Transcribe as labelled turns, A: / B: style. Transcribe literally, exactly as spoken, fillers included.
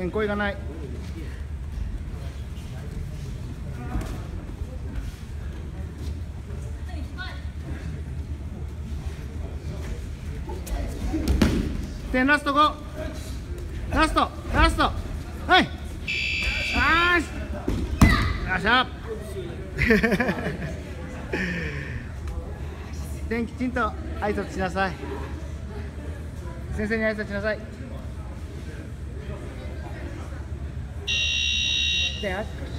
A: 点声がない。点ラストご、ラストラスト、はい、よーし、よっしゃ点きちんと挨拶しなさい。先生に挨拶しなさい。点あ